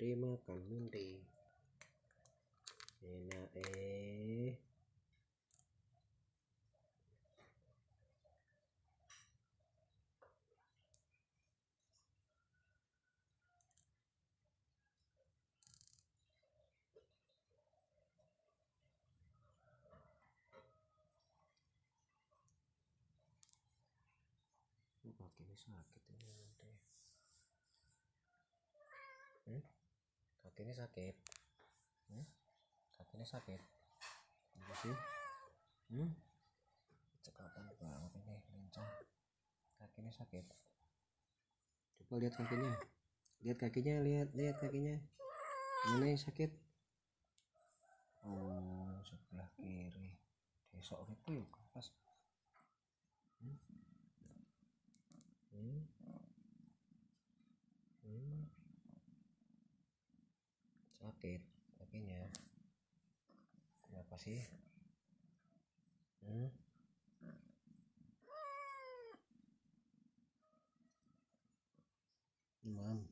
makan mundi. Enak kaki ini sakit ini nanti. Kaki ini sakit. Kaki ini sakit. Apa sih? Cekatan banget ini lincah. Kaki ini sakit. Coba lihat kakinya. Lihat kakinya, lihat kakinya. Mana yang sakit? Oh, sebelah kiri. Besok itu pas. Sakit kakinya. Kenapa sih? Mam.